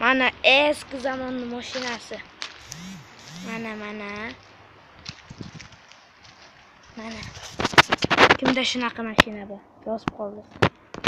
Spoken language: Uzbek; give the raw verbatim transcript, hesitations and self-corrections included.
Mana eski zamonning mashinasi. Mana mana. Mana. Kimda shunaqa mashina bor? Yozib qoldi.